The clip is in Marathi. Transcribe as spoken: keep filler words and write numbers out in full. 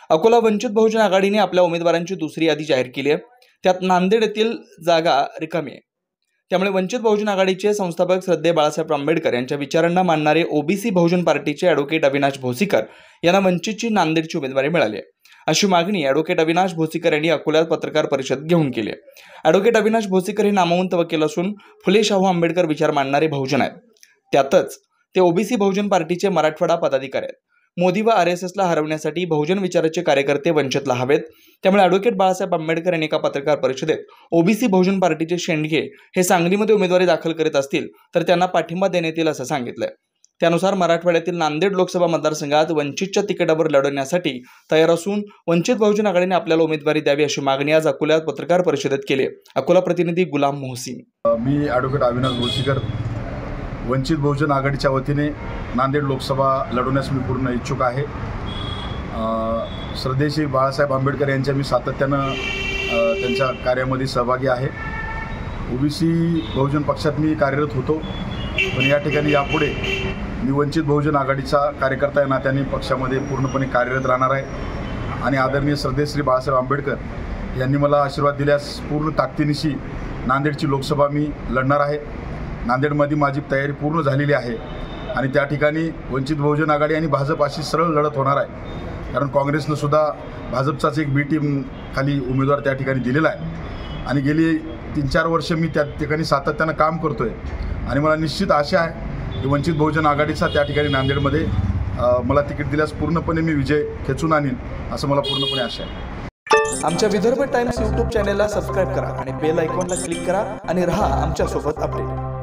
अकोला वंचित बहुजन आघाडीने आपल्या उमेदवारांची दुसरी यादी जाहीर केली आहे। त्यात नांदेड येथील जागा रिकामी आहे। त्यामुळे वंचित बहुजन आघाडीचे संस्थापक श्रद्धेय बाळासाहेब आंबेडकर यांच्या विचारांना मानणारे ओबीसी बहुजन पार्टीचे ॲडव्होकेट अविनाश भोसीकर यांना वंचितची नांदेडची उमेदवारी मिळाली आहे, अशी मागणी ॲडव्होकेट अविनाश भोसीकर यांनी अकोल्यात पत्रकार परिषद घेऊन केली आहे। ॲडव्होकेट अविनाश भोसीकर हे नामवंत वकील असून फुले शाहू आंबेडकर विचार मांडणारे बहुजन आहेत। त्यातच ते ओबीसी बहुजन पार्टीचे मराठवाडा पदाधिकारी आहेत। मोदी व आर एस एसला हरवण्यासाठी बहुजन विचाराचे कार्यकर्ते वंचितला हवेत। त्यामुळे ॲडव्होकेट बाळासाहेब आंबेडकर यांनी एका पत्रकार परिषदेत ओबीसी बहुजन पार्टीचे शेंडगे हे सांगलीमध्ये उमेदवारी दाखल करीत असतील तर त्यांना पाठिंबा देण्यात येईल असं सांगितलंय। त्यानुसार मराठवाड्यातील नांदेड लोकसभा मतदारसंघात वंचितच्या तिकिटावर लढवण्यासाठी तयार असून वंचित बहुजन आघाडीने आपल्याला उमेदवारी द्यावी अशी मागणी आज अकोल्यात पत्रकार परिषदेत केली। अकोला प्रतिनिधी गुलाम मोहसिन। मी ॲडव्होकेट अविनाश भोसीकर वंचित बहुजन आघाडीच्या वतीने नांदेड लोकसभा लढवण्यास मी पूर्ण इच्छुक आहे। श्रद्धेय श्री बाळासाहेब आंबेडकर यांच्या मी सातत्यानं त्यांच्या कार्यामध्ये सहभागी आहे। ओबीसी बहुजन पक्षात मी कार्यरत होतो, पण या ठिकाणी यापुढे मी वंचित बहुजन आघाडीचा कार्यकर्ता या नात्याने पक्षामध्ये पूर्णपणे कार्यरत राहणार आहे आणि आदरणीय श्रद्धेय श्री बाळासाहेब आंबेडकर यांनी मला आशीर्वाद दिल्यास पूर्ण ताकदीनिशी नांदेडची लोकसभा मी लढणार आहे। नांदेडमध्ये माझी तयारी पूर्ण झालेली आहे आणि त्या ठिकाणी वंचित बहुजन आघाडी आणि भाजप अशी सरळ लढत होणार आहे, कारण काँग्रेसनं सुद्धा भाजपचाच एक बी टीम खाली उमेदवार त्या ठिकाणी दिलेला आहे आणि गेली तीन चार वर्ष मी त्या ठिकाणी सातत्यानं काम करतो आहे आणि मला निश्चित आशा आहे की वंचित बहुजन आघाडीचा त्या ठिकाणी नांदेडमध्ये मला तिकीट दिल्यास पूर्णपणे मी विजय खेचून आणीन असं मला पूर्णपणे आशा आहे। आमच्या विदर्भ टाइम्स यूट्यूब चॅनेलला सबस्क्राईब करा आणि बेल आयकॉनला क्लिक करा आणि रहा आमच्यासोबत अपडेट।